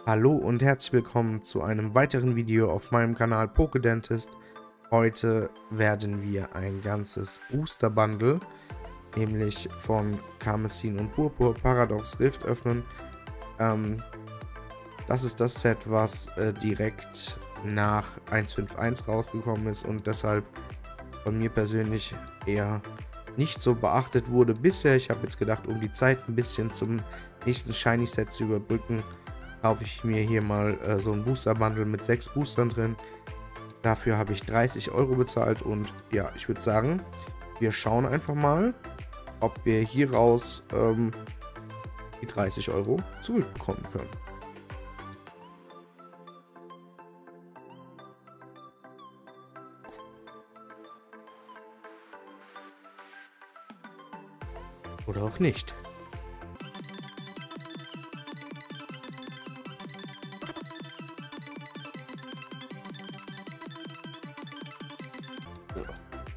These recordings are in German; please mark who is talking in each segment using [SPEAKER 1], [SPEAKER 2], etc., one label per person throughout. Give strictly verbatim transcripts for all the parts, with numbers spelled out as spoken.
[SPEAKER 1] Hallo und herzlich willkommen zu einem weiteren Video auf meinem Kanal PokéDentist. Heute werden wir ein ganzes Booster Bundle, nämlich von Karmesin und Purpur Paradox Rift öffnen. Ähm, das ist das Set, was äh, direkt nach eins Punkt fünf Punkt eins rausgekommen ist und deshalb von mir persönlich eher nicht so beachtet wurde bisher. Ich habe jetzt gedacht, um die Zeit ein bisschen zum nächsten Shiny Set zu überbrücken, kaufe ich mir hier mal äh, so ein Booster Bundle mit sechs Boostern drin. Dafür habe ich dreißig Euro bezahlt und ja, ich würde sagen, wir schauen einfach mal, ob wir hier raus ähm, die dreißig Euro zurückbekommen können. Oder auch nicht. So.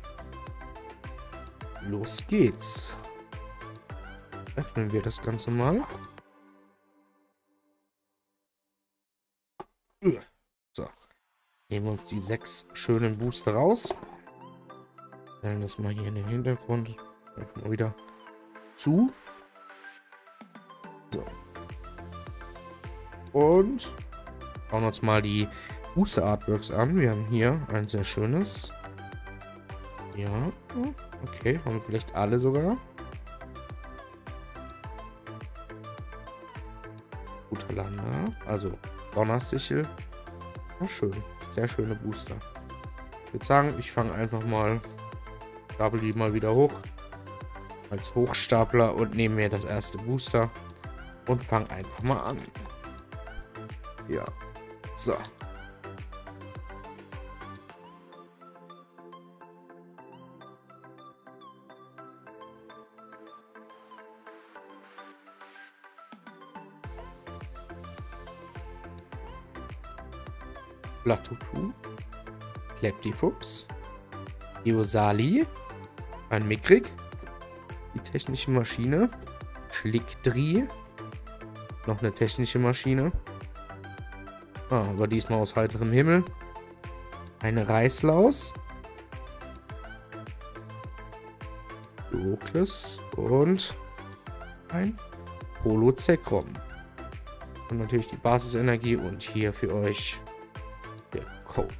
[SPEAKER 1] Los geht's. Öffnen wir das Ganze mal. So. Nehmen wir uns die sechs schönen Booster raus. Stellen das mal hier in den Hintergrund. Einfach mal wieder zu. So. Und schauen uns mal die Booster Artworks an. Wir haben hier ein sehr schönes. Ja. Okay, haben wir vielleicht alle sogar. Guter Lander. Also Donnersichel. Ja, schön. Sehr schöne Booster. Ich würde sagen, ich fange einfach mal. Stapel die mal wieder hoch. Als Hochstapler und nehme mir das erste Booster. Und fange einfach mal an. Ja. So. Latutu, Kleptifuchs, Eosali, ein Mickrig, die technische Maschine, Schlickdri, noch eine technische Maschine, ah, aber diesmal aus heiterem Himmel, eine Reißlaus, Dokles und ein Holozekrom. Und natürlich die Basisenergie und hier für euch der Code.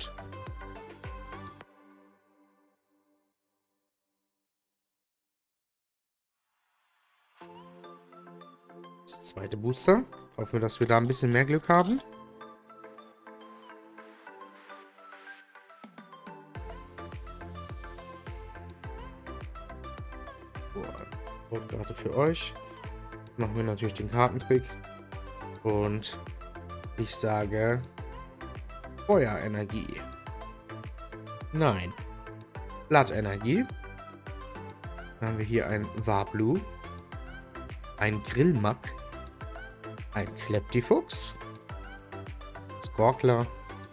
[SPEAKER 1] Das zweite Booster. Hoffen wir, dass wir da ein bisschen mehr Glück haben. Karte für euch. Machen wir natürlich den Kartentrick. Und ich sage Feuerenergie. Nein. Blattenergie. Dann haben wir hier ein Wablu. Ein Grillmack. Ein Kleptifuchs. Skorkler.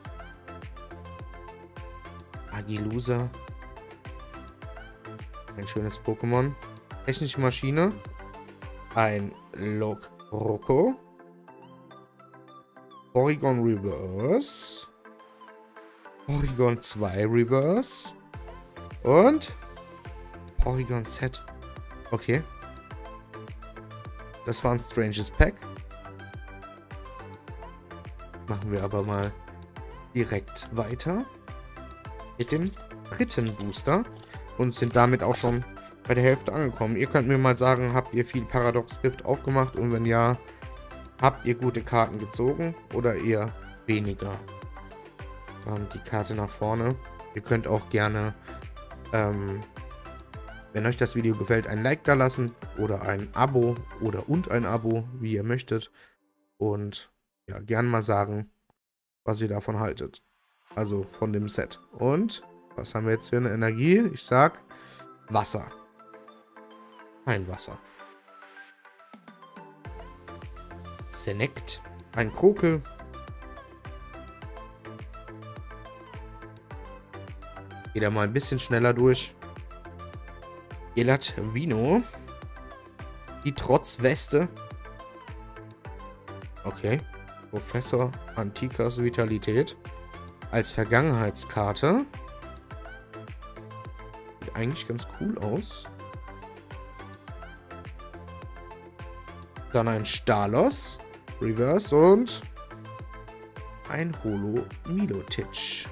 [SPEAKER 1] Agilusa. Ein schönes Pokémon. Technische Maschine. Ein Lockroko. Porygon Reverse. Porygon zwei Reverse. Und Porygon Set. Okay. Das war ein stranges Pack. Machen wir aber mal direkt weiter mit dem dritten Booster und sind damit auch schon bei der Hälfte angekommen. Ihr könnt mir mal sagen, habt ihr viel Paradox Rift aufgemacht und wenn ja, habt ihr gute Karten gezogen oder eher weniger? Ähm, die Karte nach vorne. Ihr könnt auch gerne, ähm, wenn euch das Video gefällt, ein Like da lassen oder ein Abo oder und ein Abo, wie ihr möchtet. Und ja, gerne mal sagen, was ihr davon haltet. Also von dem Set. Und was haben wir jetzt für eine Energie? Ich sag Wasser. Ein Wasser. Senect. Ein Krokel. Geht da mal ein bisschen schneller durch. Elatvino. Die Trotzweste. Okay. Professor Antikas Vitalität. Als Vergangenheitskarte. Sieht eigentlich ganz cool aus. Dann ein Stalos. Reverse und ein Holo Milotic.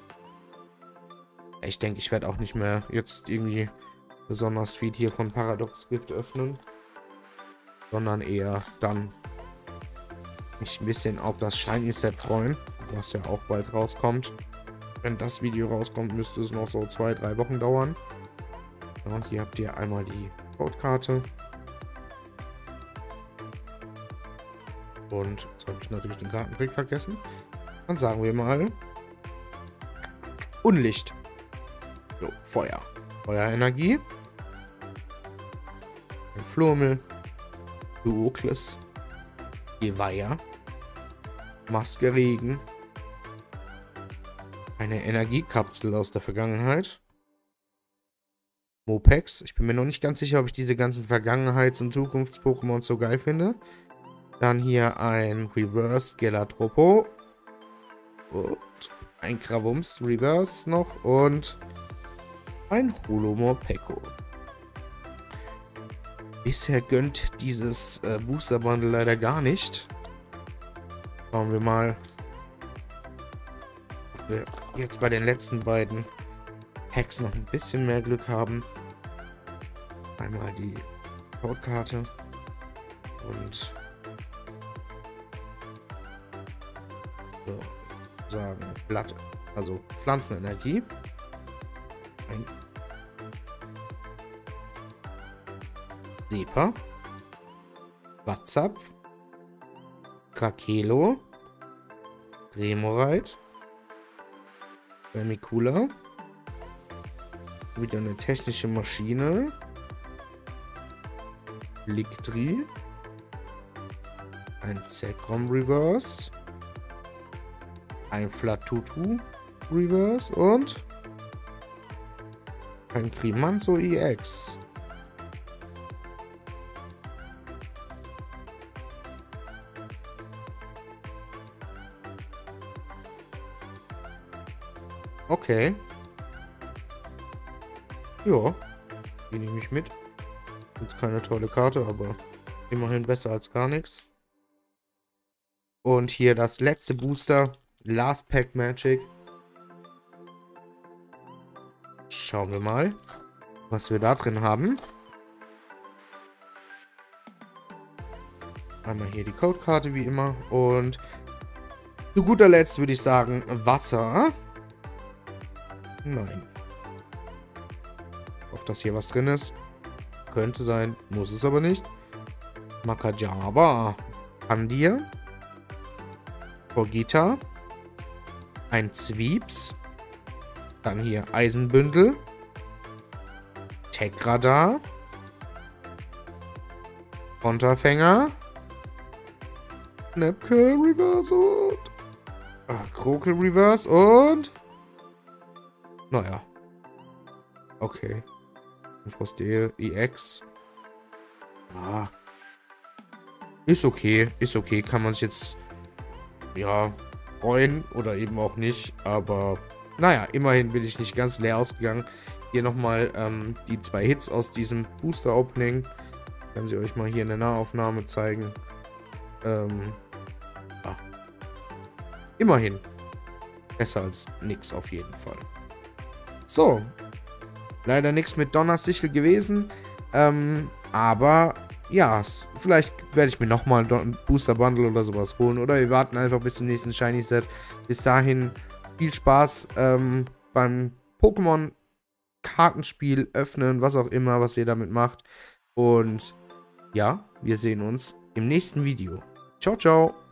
[SPEAKER 1] Ich denke, ich werde auch nicht mehr jetzt irgendwie besonders viel hier von Paradox Gift öffnen. Sondern eher dann mich ein bisschen auf das Shiny Set freuen. Was ja auch bald rauskommt. Wenn das Video rauskommt, müsste es noch so zwei, drei Wochen dauern. Und hier habt ihr einmal die Codekarte. Und jetzt habe ich natürlich den Kartentrick vergessen. Dann sagen wir mal Unlicht. Jo, Feuer. Feuerenergie. Ein Flurmel. Duokles. Geweiher. Maske Regen. Eine Energiekapsel aus der Vergangenheit. Mopex. Ich bin mir noch nicht ganz sicher, ob ich diese ganzen Vergangenheits- und Zukunfts-Pokémon so geil finde. Dann hier ein Reverse Gelatropo. Und ein Gravums Reverse noch. Und ein Holo Morpeko. Bisher gönnt dieses äh, Booster Bundle leider gar nicht. Schauen wir mal, ob wir jetzt bei den letzten beiden Packs noch ein bisschen mehr Glück haben. Einmal die Codekarte und so, sagen Blatt, also Pflanzenenergie. Ein Sepa, WhatsApp, Krakelo, Remoraid, Vermicula, wieder eine technische Maschine, Lichtri, ein Zekrom Reverse, ein Flatutu Reverse und ein Grimanzo E X. Okay. Ja, die nehme ich mit. Jetzt keine tolle Karte, aber immerhin besser als gar nichts. Und hier das letzte Booster. Last Pack Magic. Schauen wir mal, was wir da drin haben. Einmal hier die Codekarte wie immer. Und zu guter Letzt würde ich sagen Wasser. Nein. Auf dass hier was drin ist. Könnte sein, muss es aber nicht. Makajaba. Andir. Borgita. Ein Zwieps. Dann hier Eisenbündel. Tech-Radar. Konterfänger. Nepke Reverse und ach, Krokel Reverse und naja. Okay. Frostel E X. Ah. Ist okay. Ist okay. Kann man sich jetzt ja freuen oder eben auch nicht. Aber naja, immerhin bin ich nicht ganz leer ausgegangen. Hier nochmal ähm, die zwei Hits aus diesem Booster-Opening. Kann sie euch mal hier in der Nahaufnahme zeigen. Ähm, ja. Immerhin. Besser als nix auf jeden Fall. So. Leider nichts mit Donnersichel gewesen. Ähm, aber ja, vielleicht werde ich mir nochmal ein Booster Bundle oder sowas holen. Oder wir warten einfach bis zum nächsten Shiny Set. Bis dahin viel Spaß ähm, beim Pokémon Kartenspiel öffnen, was auch immer, was ihr damit macht. Und ja, wir sehen uns im nächsten Video. Ciao, ciao.